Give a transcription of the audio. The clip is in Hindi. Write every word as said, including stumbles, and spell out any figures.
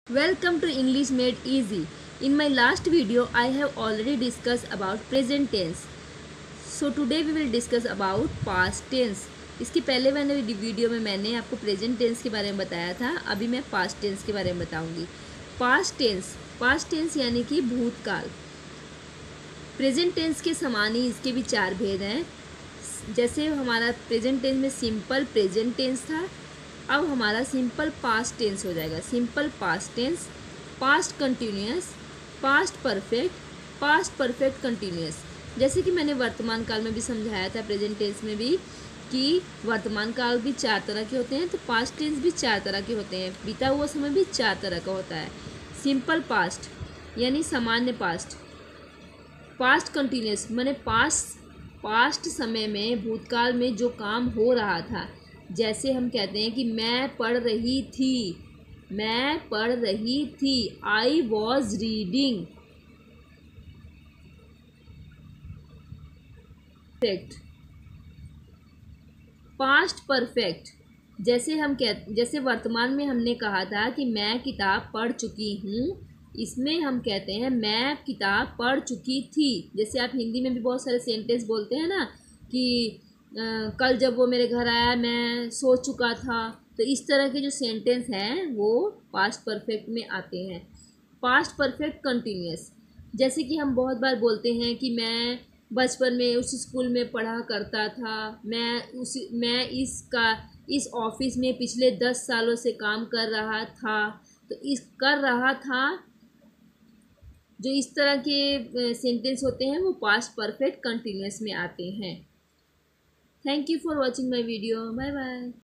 Welcome to English Made Easy. In my last video, I have already discussed about present tense. So today we will discuss about past tense. इसके पहले मैंने वीडियो में मैंने आपको प्रेजेंट टेंस के बारे में बताया था, अभी मैं पास्ट टेंस के बारे में बताऊंगी। पास्ट टेंस पास्ट टेंस यानी कि भूतकाल। प्रेजेंट टेंस के समान ही इसके भी चार भेद हैं। जैसे हमारा प्रेजेंट टेंस में सिंपल प्रेजेंट टेंस था, अब हमारा सिंपल पास्ट टेंस हो जाएगा। Simple past tense, past continuous, past perfect, past perfect continuous. जैसे कि मैंने वर्तमान काल में भी समझाया था, प्रेजेंट टेंस में भी, कि वर्तमान काल भी चार तरह के होते हैं, तो पास्ट टेंस भी चार तरह के होते हैं, बीता हुआ समय भी चार तरह का होता है। सिंपल पास्ट यानी सामान्य पास्ट, पास्ट कंटिन्यूअस माने पास्ट पास्ट समय में, भूतकाल में जो काम हो रहा था। जैसे हम कहते हैं कि मैं पढ़ रही थी, मैं पढ़ रही थी, I was reading. Perfect, past perfect, जैसे हम कह जैसे वर्तमान में हमने कहा था कि मैं किताब पढ़ चुकी हूँ, इसमें हम कहते हैं मैं किताब पढ़ चुकी थी। जैसे आप हिंदी में भी बहुत सारे सेंटेंस बोलते हैं ना कि आ, कल जब वो मेरे घर आया मैं सो चुका था, तो इस तरह के जो सेंटेंस हैं वो पास्ट परफेक्ट में आते हैं। पास्ट परफेक्ट कंटिन्यूअस, जैसे कि हम बहुत बार बोलते हैं कि मैं बचपन में उस स्कूल में पढ़ा करता था, मैं उस मैं इसका इस ऑफिस में पिछले दस सालों से काम कर रहा था। तो इस कर रहा था, जो इस तरह के सेंटेंस होते हैं वो पास्ट परफेक्ट कंटिन्यूअस में आते हैं। Thank you for watching my video. Bye bye.